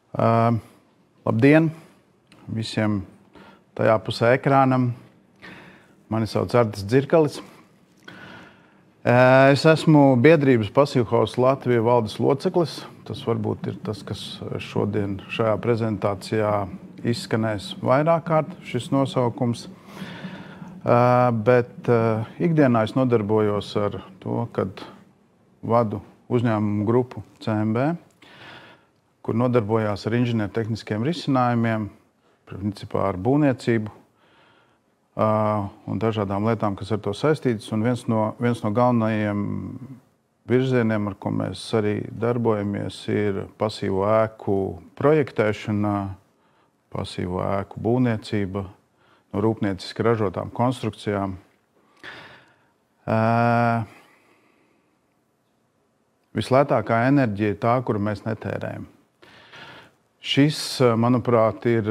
Labdien visiem tajā pusē ekrānam. Mani sauc Artis Dzirkalis. Es esmu biedrības Passivhaus Latvija valdes loceklis. Tas varbūt ir tas, kas šodien šajā prezentācijā izskanēs vairāk kārt, šis nosaukums. Bet ikdienā es nodarbojos ar to, kad vadu uzņēmumu grupu CMB, kur nodarbojās ar inženiertehniskiem risinājumiem, principā ar būvniecību un dažādām lietām, kas ar to saistītas. Un viens no galvenajiem virzieniem, ar ko mēs arī darbojamies, ir pasīvo ēku projektēšana, pasīvo ēku būvniecība no rūpnieciski ražotām konstrukcijām. Vislētākā enerģija ir tā, kuru mēs netērējam. Šis, manuprāt, ir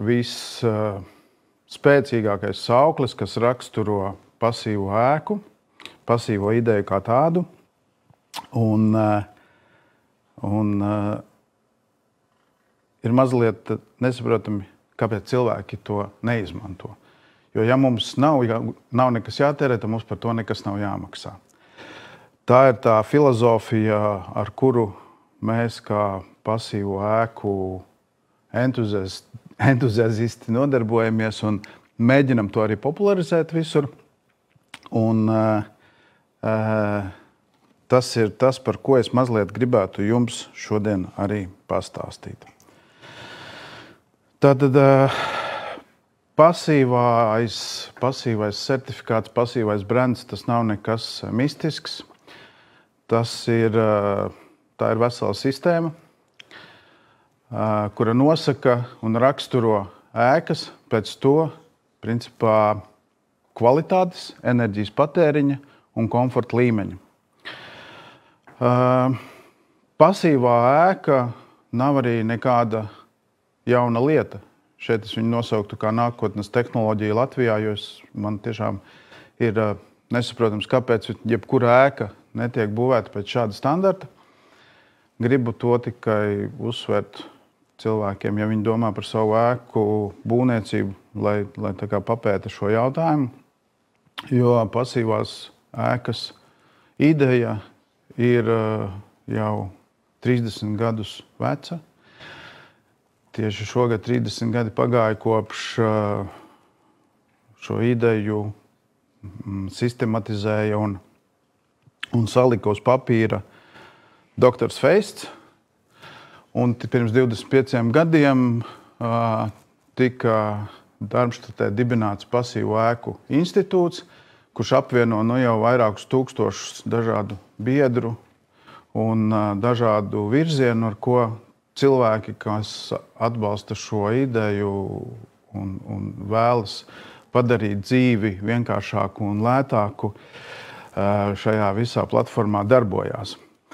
visspēcīgākais sauklis, kas raksturo pasīvo ēku, pasīvo ideju kā tādu. Un ir mazliet nesaprotami, kāpēc cilvēki to neizmanto. Jo ja mums nav nekas jātērē, tad mums par to nekas nav jāmaksā. Tā ir tā filozofija, ar kuru mēs kā pasīvo ēku entuziasti nodarbojamies un mēģinam to arī popularizēt visur. Un tas ir tas, par ko es mazliet gribētu jums šodien arī pastāstīt. Tātad pasīvais certifikāts, pasīvais brands, tas nav nekas mistisks. Tā ir vesela sistēma, kura nosaka un raksturo ēkas pēc to, principā, kvalitātes, enerģijas patēriņa un komforta līmeņa. Pasīvā ēka nav arī nekāda jauna lieta. Šeit es viņu nosauktu kā nākotnes tehnoloģija Latvijā, jo man tiešām ir nesaprotams, kāpēc jebkura ēka netiek būvēta pēc šāda standarta. Gribu to tikai uzsvērt cilvēkiem, ja viņi domā par savu ēku būvniecību, lai tā kā papēta šo jautājumu. Jo pasīvās ēkas ideja ir jau 30 gadus veca. Tieši šogad 30 gadi pagāja kopš šo ideju sistematizēja un salika uz papīra doktors Feists. Un pirms 25 gadiem tika Darmštatē dibināts pasīvo ēku institūts, kurš apvieno jau vairākus tūkstošus dažādu biedru un dažādu virzienu, ar ko cilvēki, kas atbalsta šo ideju un vēlas padarīt dzīvi vienkāršāku un lētāku, šajā visā platformā darbojās.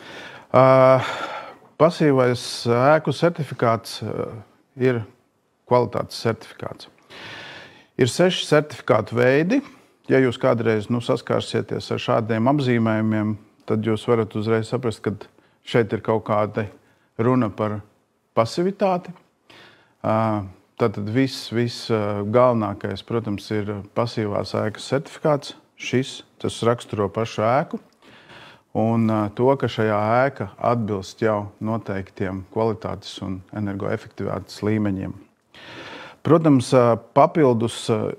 Pasīvais ēku certifikāts ir kvalitātes certifikāts. Ir 6 certifikātu veidi. Ja jūs kādreiz saskārsieties ar šādiem apzīmējumiem, tad jūs varat uzreiz saprast, ka šeit ir kaut kāda runa par pasivitāti. Tātad viss galvenākais, protams, ir pasīvās ēkas certifikāts. Tas raksturo pašu ēku un to, ka šajā ēka atbilst jau noteiktiem kvalitātes un energoefektivitātes līmeņiem. Protams, papildus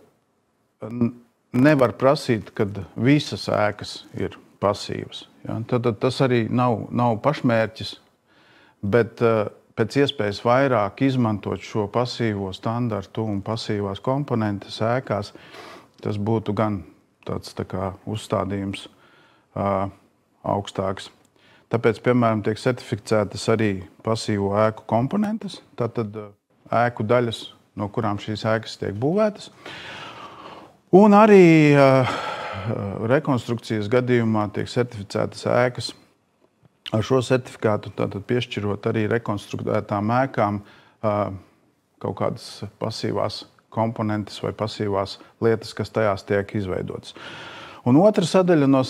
nevar prasīt, kad visas ēkas ir pasīvas. Ja? Tad tas arī nav pašmērķis, bet pēc iespējas vairāk izmantot šo pasīvo standartu un pasīvās komponentes ēkās, tas būtu gan tāds uzstādījums augstāks. Tāpēc, piemēram, tiek certificētas arī pasīvo ēku komponentes, tātad ēku daļas, no kurām šīs ēkas tiek būvētas. Un arī rekonstrukcijas gadījumā tiek certificētas ēkas. Ar šo certifikātu tātad piešķirot arī rekonstruētām ēkām kaut kādas pasīvās komponentes vai pasīvās lietas, kas tajās tiek izveidotas. Un otra sadaļa no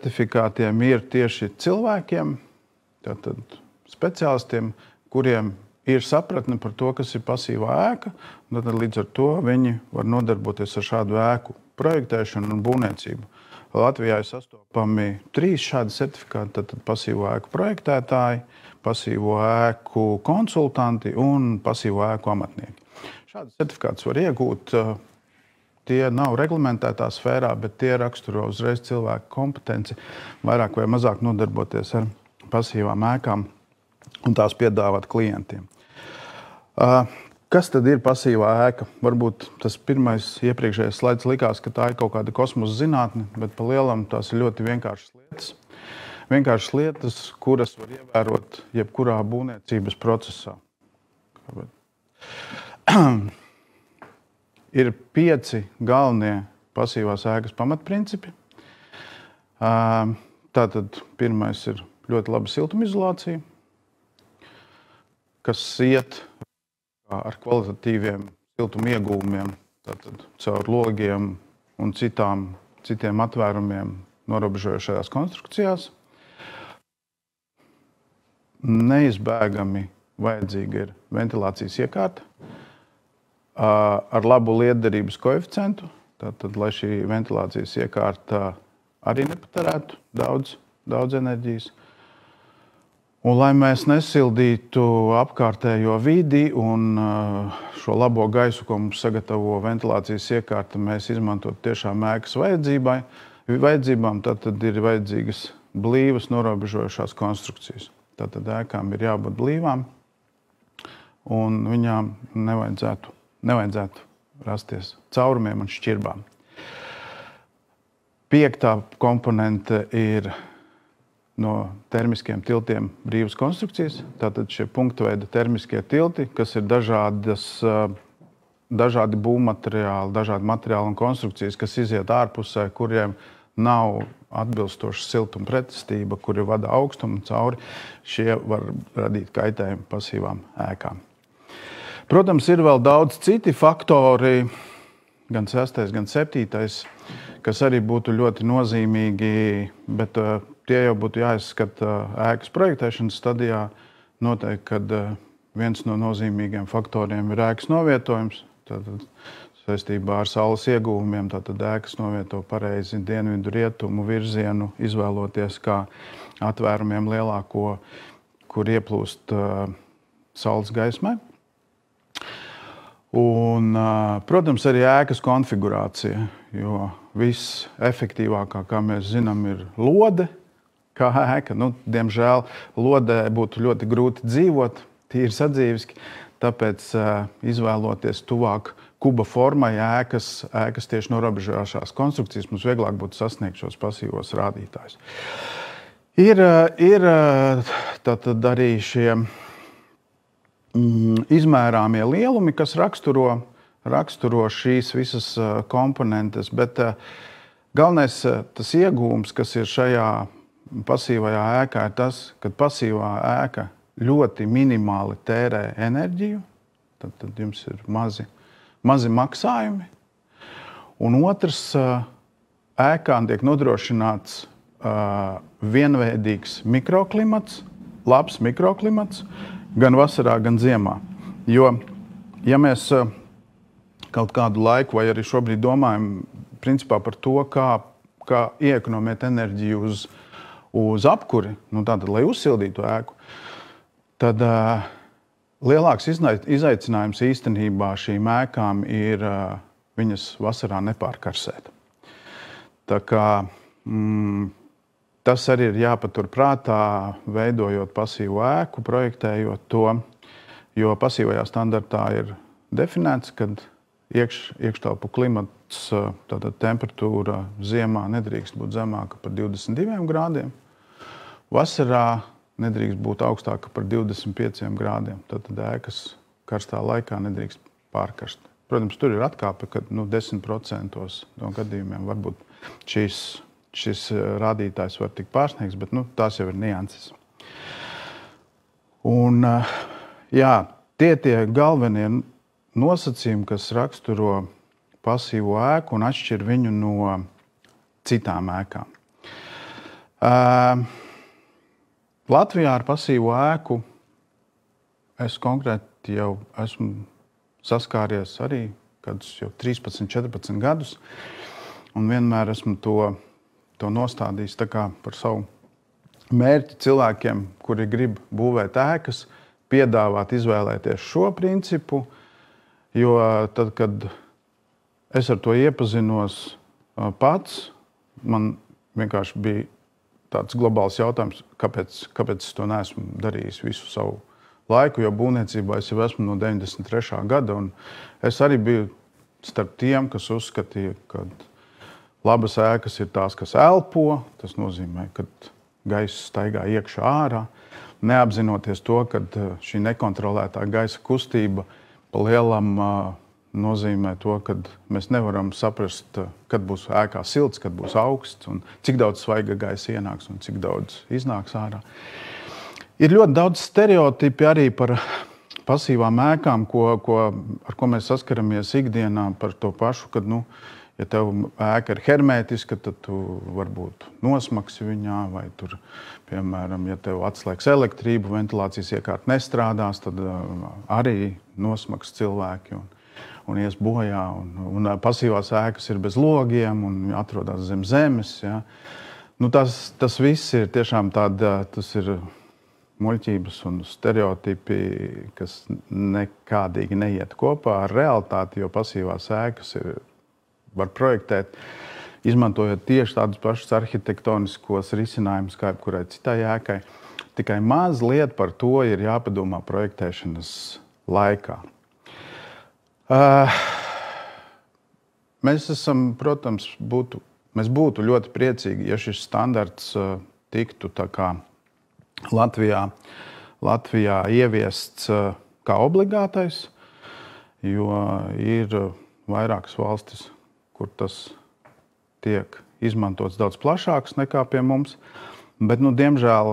certifikātiem ir tieši cilvēkiem, tātad speciālistiem, kuriem ir sapratne par to, kas ir pasīvā ēka, un tad līdz ar to viņi var nodarboties ar šādu ēku projektēšanu un būvniecību. Latvijā ir sastopami 3 šādi certifikāti, tad pasīvo ēku projektētāji, pasīvo ēku konsultanti un pasīvo ēku amatnieki. Šādas certifikātus var iegūt. Tie nav reglamentētā sfērā, bet tie raksturo uzreiz cilvēku kompetenci vairāk vai mazāk nodarboties ar pasīvām ēkām un tās piedāvāt klientiem. Kas tad ir pasīvā ēka? Varbūt tas pirmais iepriekšējais slaids likās, ka tā ir kaut kāda kosmosa zinātne, bet pa lielam tās ir ļoti vienkāršas lietas. Vienkāršas lietas, kuras var ievērot jebkurā būvniecības procesā. Ir 5 galvenie pasīvās ēkas pamatprincipi. Tātad pirmais ir ļoti laba siltumizolācija, kas iet ar kvalitatīviem siltuma ieguvumiem, tātad caur logiem un citiem atvērumiem norobežojošajās konstrukcijās. Neizbēgami vajadzīga ir ventilācijas iekārta ar labu lietderības koeficientu, tātad, lai šī ventilācijas iekārta arī nepatērētu daudz enerģijas. Un, lai mēs nesildītu apkārtējo vidi un šo labo gaisu, ko mums sagatavo ventilācijas iekārta, mēs izmantot tiešām ēkas vajadzībām, tad ir vajadzīgas blīvas norobežojušās konstrukcijas. Tātad ēkām ir jābūt blīvām un viņām nevajadzētu rasties caurumiem un šķirbām. 5. komponente ir no termiskiem tiltiem brīvas konstrukcijas. Tātad šie punktveida termiskie tilti, kas ir dažādi būvmateriāli, dažādi materiāli un konstrukcijas, kas iziet ārpusē, kuriem nav atbilstoša siltuma pretestība, kuri vada augstumu cauri, šie var radīt kaitējumu pasīvām ēkām. Protams, ir vēl daudz citi faktori, gan 6., gan 7., kas arī būtu ļoti nozīmīgi, bet tie jau būtu jāizskata ēkas projektēšanas stadijā. Noteikti, kad viens no nozīmīgiem faktoriem ir ēkas novietojums. Tātad saistībā ar saules ieguvumiem, tātad ēkas novieto pareizi dienvidu rietumu virzienu, izvēloties kā atvērumiem lielāko, kur ieplūst saules gaismai. Un, protams, arī ēkas konfigurācija, jo viss efektīvākā, kā mēs zinām, ir lode, kā ēka. Diemžēl lodē būtu ļoti grūti dzīvot, tīri sadzīviski, tāpēc izvēloties tuvāk kuba formai ēkas tieši norobežojošās konstrukcijas, mums vieglāk būtu sasniegt šos pasīvos rādītājus. Ir tātad arī šie izmērāmie lielumi, kas raksturo šīs visas komponentes, bet galvenais tas iegūms, kas ir šajā pasīvajā ēkā, ir tas, ka pasīvā ēka ļoti minimāli tērē enerģiju, tad jums ir mazi maksājumi. Un otrs, ēkām tiek nodrošināts vienveidīgs mikroklimats, labs mikroklimats, gan vasarā, gan ziemā. Jo, ja mēs kaut kādu laiku vai arī šobrīd domājam principā par to, kā ieekonomēt enerģiju uz apkuri, tātad, lai uzsildītu ēku, tad lielāks izaicinājums īstenībā šīm ēkām ir viņas vasarā nepārkarsēt. Tā kā tas arī ir jāpatur prātā, veidojot pasīvu ēku, projektējot to, jo pasīvajā standartā ir definēts, ka iekštelpu klimats, tātad temperatūra ziemā nedrīkst būt zemāka par 22 grādiem, vasarā nedrīkst būt augstāka par 25 grādiem, tātad ēkas karstā laikā nedrīkst pārkarst. Protams, tur ir atkāpe, ka 10% no gadījumiem varbūt šis rādītājs var tikt pārsniegts, bet tās jau ir nianses. Un, tie galvenie nosacījumi, kas raksturo pasīvo ēku un atšķir viņu no citām ēkām. Latvijā ar pasīvo ēku es konkrēti jau esmu saskāries arī kādus jau 13, 14 gadus, un vienmēr esmu to nostādījis tā kā par savu mērķi cilvēkiem, kuri grib būvēt ēkas, piedāvāt, izvēlēties šo principu, jo tad, kad es ar to iepazinos pats, man vienkārši bija tāds globāls jautājums, kāpēc es to neesmu darījis visu savu laiku, jo būvniecībā es jau esmu no 93. gada, un es arī biju starp tiem, kas uzskatīja, ka labas ēkas ir tās, kas elpo, tas nozīmē, ka gaisa staigā iekšā ārā, neapzinoties to, ka šī nekontrolētā gaisa kustība pa lielam nozīmē to, ka mēs nevaram saprast, kad būs ēkā silts, kad būs augsts, un cik daudz svaiga gaisa ienāks un cik daudz iznāks ārā. Ir ļoti daudz stereotipi arī par pasīvām ēkām, ar ko mēs saskaramies ikdienā par to pašu, kad, ja tev ēka ir hermētiska, tad tu varbūt nosmaksi viņā, vai tur, piemēram, ja tev atslēgs elektrību, ventilācijas iekārta nestrādās, tad arī nosmaks cilvēki un ies bojā. Un pasīvās ēkas ir bez logiem un atrodas zem zemes. Ja. Tas viss ir tiešām tas ir muļķības un stereotipi, kas nekādīgi neiet kopā ar realitāti, jo pasīvās ēkas var projektēt, izmantojot tieši tādus pašus arhitektoniskos risinājumus kā jebkurai citai ēkai. Tikai mazliet par to ir jāpadomā projektēšanas laikā. Mēs esam, protams, mēs būtu ļoti priecīgi, ja šis standarts tiktu tā kā Latvijā ieviests kā obligātais, jo ir vairākas valstis, kur tas tiek izmantots daudz plašāks nekā pie mums. Bet, diemžēl,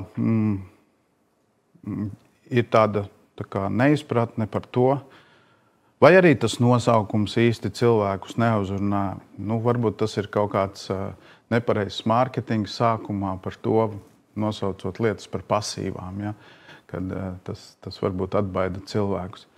ir tāda kā neizpratne par to, vai arī tas nosaukums īsti cilvēkus neuzrunā. Varbūt tas ir kaut kāds nepareizs mārketings sākumā par to, nosaucot lietas par pasīvām, ja? Kad tas varbūt atbaida cilvēkus.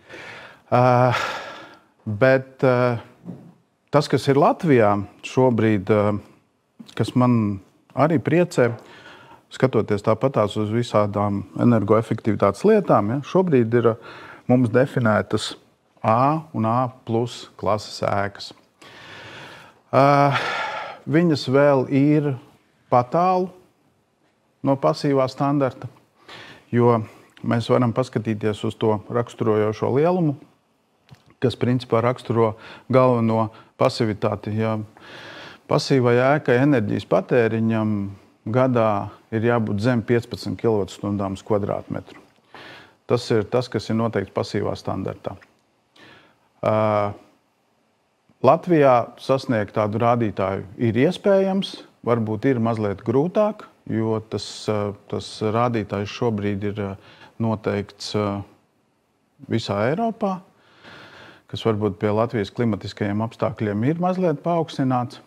Bet tas, kas ir Latvijā šobrīd, kas man arī priecē, skatoties tāpatās uz visādām energoefektivitātes lietām, ja? Šobrīd ir mums definētas A un A+ klases ēkas. Viņas vēl ir patālu no pasīvā standarta, jo mēs varam paskatīties uz to raksturojošo lielumu, kas principā raksturo galveno pasivitāti. Ja pasīvai ēkai enerģijas patēriņam gadā ir jābūt zem 15 kWh uz kvadrātmetru. Tas ir tas, kas ir noteikts pasīvā standartā. Latvijā sasniegt tādu rādītāju ir iespējams, varbūt ir mazliet grūtāk, jo tas rādītājs šobrīd ir noteikts visā Eiropā, kas varbūt pie Latvijas klimatiskajiem apstākļiem ir mazliet paaugstināts.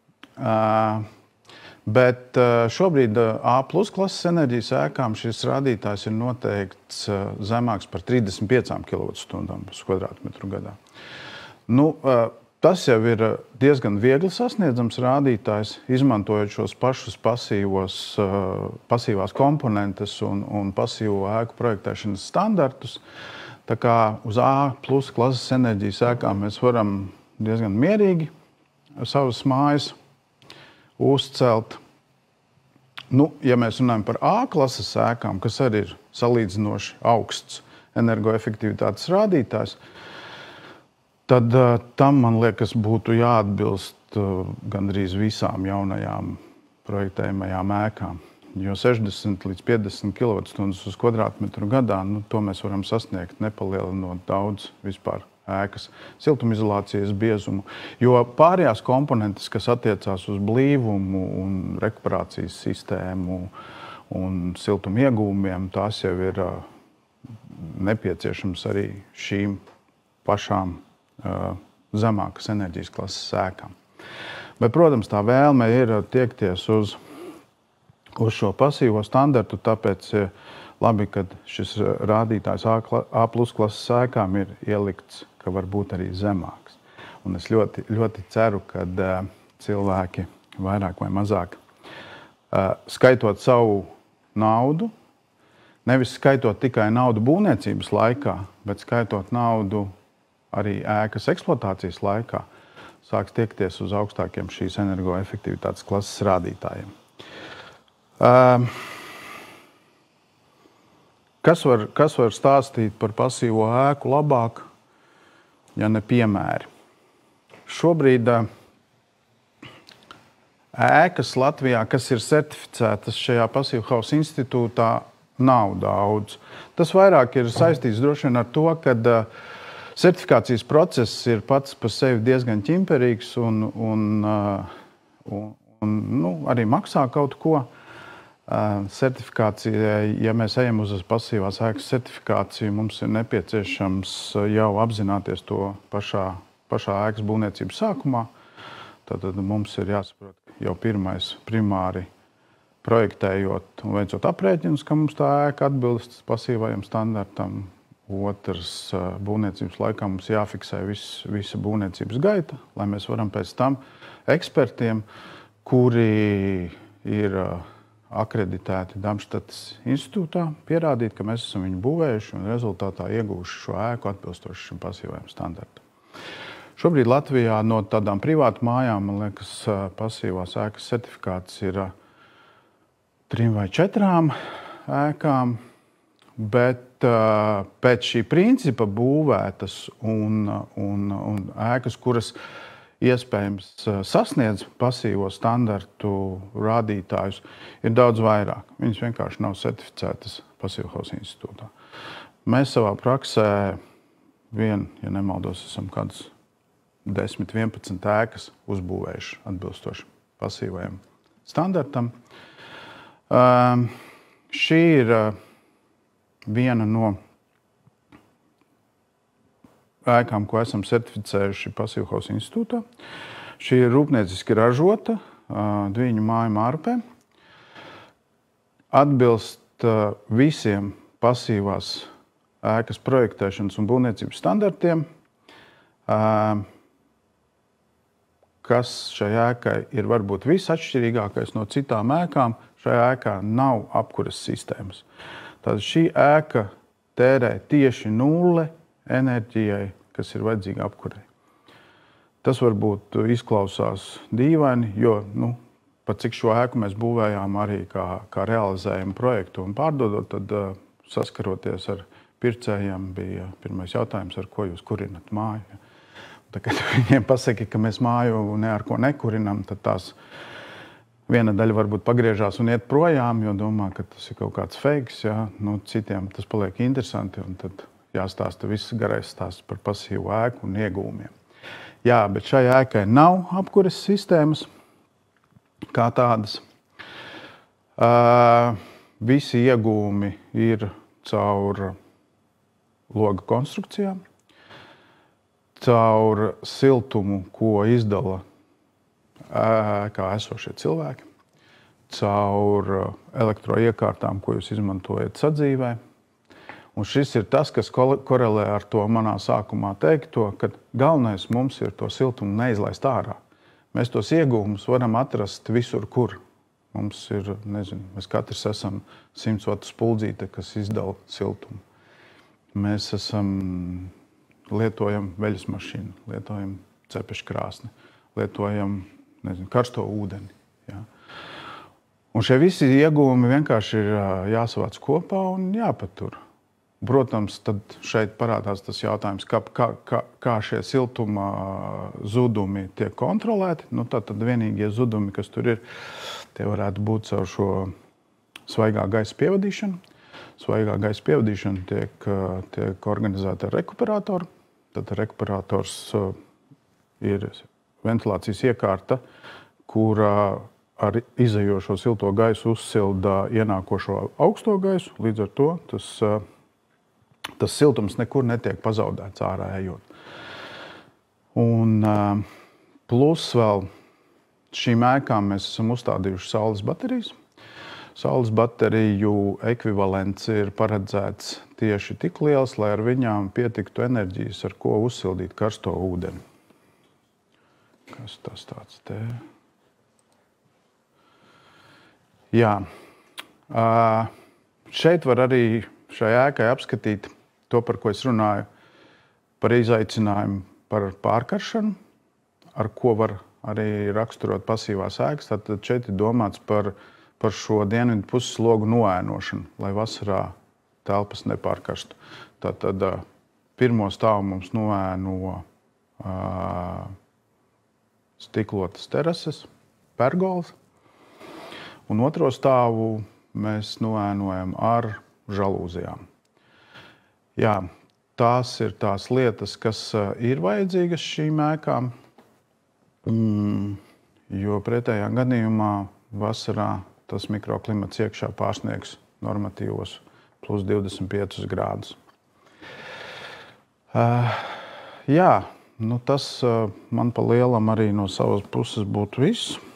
Bet šobrīd A+ klases enerģijas ēkām šis rādītājs ir noteikts zemāks par 35 kWh uz kvadrātmetru gadā. Tas jau ir diezgan viegli sasniedzams rādītājs, izmantojot šos pašus pasīvās komponentes un pasīvo ēku projektēšanas standartus. Tā kā uz A+ klases enerģijas ēkām mēs varam diezgan mierīgi savas mājas uzcelt. Ja mēs runājam par A klases ēkām, kas arī ir salīdzinoši augsts energoefektivitātes rādītājs, tad tam, man liekas, būtu jāatbilst gandrīz visām jaunajām projektējumajām ēkām. Jo 60 līdz 50 kWh uz kvadrātmetru gadā, to mēs varam sasniegt, nepalielinot daudz vispār ēkas siltumizolācijas biezumu. Jo pārējās komponentes, kas attiecās uz blīvumu un rekuperācijas sistēmu un siltuma iegūmiem, tās jau ir nepieciešams arī šīm pašām zemākas enerģijas klases ēkām. Bet, protams, tā vēlme ir tiekties uz šo pasīvo standartu, tāpēc Labi, kad šis rādītājs A klases ēkām ir ielikts, ka var būt arī zemāks. Un es ļoti, ļoti ceru, ka cilvēki vairāk vai mazāk skaitot savu naudu, nevis skaitot tikai naudu būvniecības laikā, bet skaitot naudu arī ēkas eksploatācijas laikā, sāks tiekties uz augstākiem šīs energoefektivitātes klases rādītājiem. Kas var stāstīt par pasīvo ēku labāk, ja ne piemēri? Šobrīd ēkas Latvijā, kas ir certificētas šajā Passive House institūtā, nav daudz. Tas vairāk ir saistīts droši vien ar to, ka certifikācijas process ir pats par sevi diezgan ķimperīgs un arī maksā kaut ko. Certifikācijai, ja mēs ejam uz pasīvās ēkas certifikāciju, mums ir nepieciešams jau apzināties to pašā ēkas būvniecības sākumā. Tad mums ir jāsaprot jau primāri projektējot un veicot aprēķinus, ka mums tā ēka atbilst pasīvajam standartam. Otrs, būvniecības laikā mums jāfiksē visa būvniecības gaita, lai mēs varam pēc tam ekspertiem, kuri ir akreditēti Darmstadtas institūtā, pierādīt, ka mēs esam viņu būvējuši un rezultātā ieguvuši šo ēku atbilstoši šim pasīvajam standartam. Šobrīd Latvijā no tādām privātu mājām, man liekas, pasīvās ēkas certifikāts ir 3 vai 4 ēkām, bet pēc šī principa būvētas un ēkas, kuras iespējams sasniedz pasīvo standartu rādītājus, ir daudz vairāk. Viņas vienkārši nav certificētas Passive House institūtā. Mēs savā praksē ja nemaldos, esam kādas 10-11 ēkas uzbūvējuši atbilstoši pasīvajam standartam. Šī ir viena no ēkām, ko esam certificējuši Passive House institūtā. Šī ir rūpnieciski ražota Dviņu māju Mārupē. Atbilst visiem pasīvās ēkas projektēšanas un būvniecības standartiem, kas šai ēkai ir varbūt visatšķirīgākais no citām ēkām. Šajā ēkā nav apkuras sistēmas. Tātad šī ēka tērē tieši 0 enerģijai, kas ir vajadzīga apkurei. Tas varbūt izklausās dīvaini, jo pat cik šo ēku mēs būvējām arī kā realizējumu projektu un pārdodot, tad saskaroties ar pircējiem bija pirmais jautājums, ar ko jūs kurinat māju. Tad, kad viņiem pasaka, ka mēs māju ne ar ko nekurinam, tad tās viena daļa varbūt pagriežās un iet projām, jo domā, ka tas ir kaut kāds fakes. Ja? Citiem tas paliek interesanti, un tad jāstāsta viss garais stāsts par pasīvu ēku un iegūmiem. Jā, bet šai ēkai nav apkuras sistēmas kā tādas. Visi iegūmi ir caur loga konstrukcijām, caur siltumu, ko izdala ēkā esošie cilvēki, caur elektroiekārtām, ko jūs izmantojat sadzīvē. Un šis ir tas, kas korelē ar to manā sākumā teikto, ka galvenais mums ir to siltumu neizlaist ārā. Mēs tos iegūmus varam atrast visur, kur. Mums ir, mēs katrs esam 100 vatu spuldzīte, kas izdala siltumu. Mēs lietojam veļas mašīnu, lietojam cepeškrāsni, lietojam karsto ūdeni. Ja? Un šie visi iegūmi vienkārši ir jāsavāc kopā un jāpatur. Protams, tad šeit parādās tas jautājums, kā šie siltuma zudumi tiek kontrolēti. Tad vienīgie zudumi, kas tur ir, tie varētu būt caur šo svaigā gaisa pievadīšanu. Svaigā gaisa pievadīšana tiek organizēta ar rekuperatoru. Tad rekuperators ir ventilācijas iekārta, kura ar izejošo silto gaisu uzsilda ienākošo augsto gaisu. Līdz ar to tas siltums nekur netiek pazaudēts ārā ejot. Un plus vēl šīm ēkām mēs esam uzstādījuši saules baterijas. Saules bateriju ekvivalents ir paredzēts tieši tik liels, lai ar viņām pietiktu enerģijas, ar ko uzsildīt karsto ūdeni. Kas tas tāds te? Jā. Šeit var arī šai ēkai apskatīt to, par ko es runāju, par izaicinājumu par pārkaršanu, ar ko var arī raksturot pasīvās ēkas. Tātad šeit ir domāts par šo dienvidu puslogu noēnošanu, lai vasarā telpas nepārkarstu. Tātad pirmo stāvu mums noēno stiklotas terases, pergolas, un otro stāvu mēs noēnojam ar žalūzijām. Jā, tās ir tās lietas, kas ir vajadzīgas šīm ēkām, jo pretējā gadījumā vasarā tas mikroklimats iekšā pārsniegs normatīvos plus 25 grādus. Jā, tas man pa lielam arī no savas puses būtu viss.